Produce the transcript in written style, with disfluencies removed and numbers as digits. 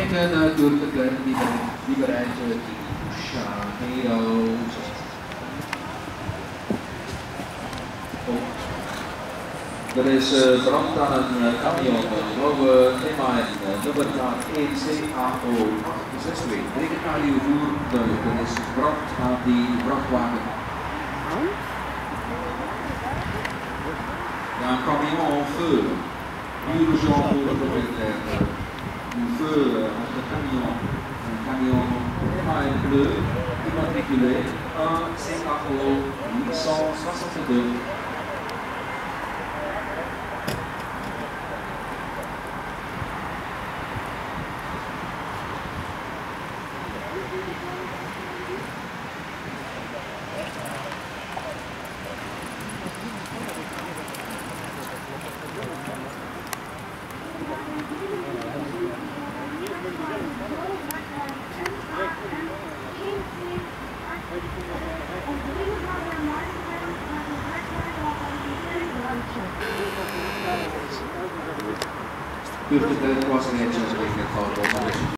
Vanwege natuurlijk de kleine libereintje Janeiro. Er is brand aan een camion, blauwe MAN, nummerplaat 1CAO 862. Regionaal voertuig, er is brand aan die vrachtwagen. Il y a un camion en feu, urgent pour le propriétaire. Un feu à ce camion, un camion MAN bleu, immatriculé 1CAO 862. Dus de was netjes